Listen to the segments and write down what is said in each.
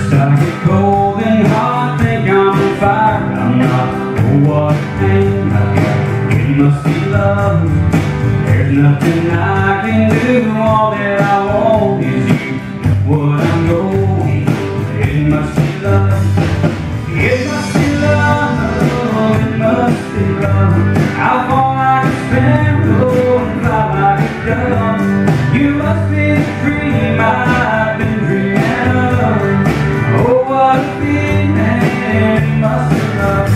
First I get cold and hot, think I'm on fire. I'm not, oh what a pain I've got. It must be love. There's nothing I can do. All that I want is you. What I'm going, it must be love. It must be love. It must be love. How far I can sparrow and fly like a dove. You must be the dream I've been dreaming of. Oh, what a feeling, it must be love.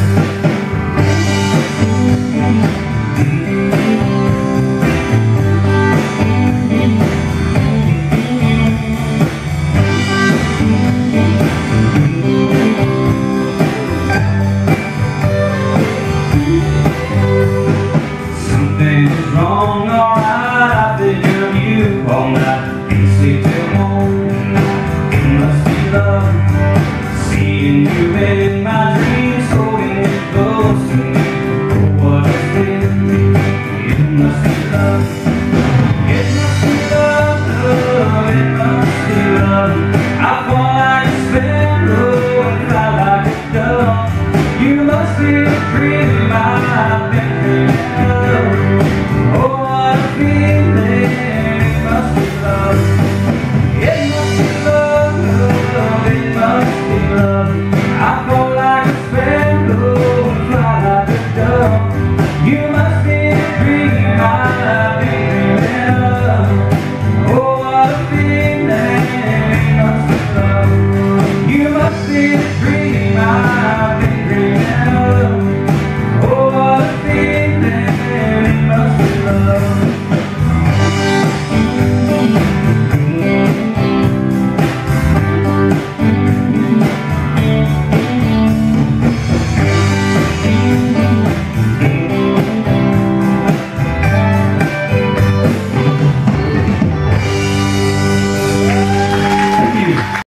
Something's wrong, alright, I think of you all night. Can't sleep till morning, it must be love. Seeing you in my